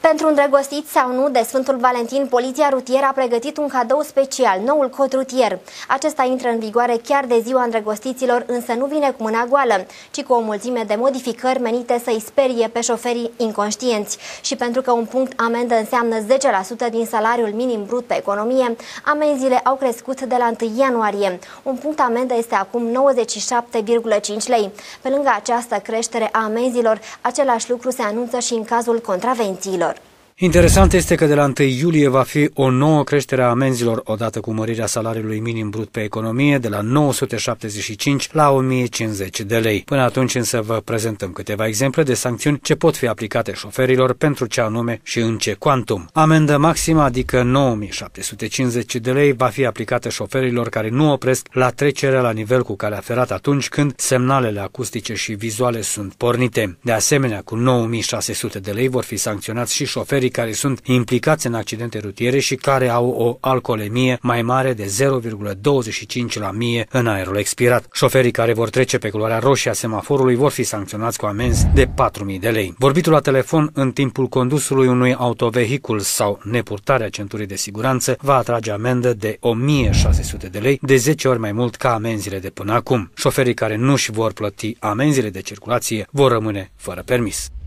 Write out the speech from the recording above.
Pentru îndrăgostiți sau nu de Sfântul Valentin, Poliția Rutieră a pregătit un cadou special, noul cod rutier. Acesta intră în vigoare chiar de ziua îndrăgostiților, însă nu vine cu mâna goală, ci cu o mulțime de modificări menite să-i sperie pe șoferii inconștienți. Și pentru că un punct amendă înseamnă 10% din salariul minim brut pe economie, amenziile au crescut de la 1 ianuarie. Un punct amendă este acum 97,5 lei. Pe lângă această creștere a amenzilor, același lucru se anunță și în cazul contravențiilor. Interesant este că de la 1 iulie va fi o nouă creștere a amenzilor odată cu mărirea salariului minim brut pe economie de la 975 la 1050 de lei. Până atunci însă vă prezentăm câteva exemple de sancțiuni ce pot fi aplicate șoferilor pentru ce anume și în ce cuantum. Amendă maximă, adică 9750 de lei, va fi aplicată șoferilor care nu opresc la trecerea la nivel cu calea ferată atunci când semnalele acustice și vizuale sunt pornite. De asemenea, cu 9600 de lei vor fi sancționați și șoferii care sunt implicați în accidente rutiere și care au o alcoolemie mai mare de 0,25 la 1000 în aerul expirat. Șoferii care vor trece pe culoarea roșie a semaforului vor fi sancționați cu amenzi de 4000 de lei. Vorbitul la telefon în timpul condusului unui autovehicul sau nepurtarea centurii de siguranță va atrage amendă de 1600 de lei, de 10 ori mai mult ca amenziile de până acum. Șoferii care nu își vor plăti amenziile de circulație vor rămâne fără permis.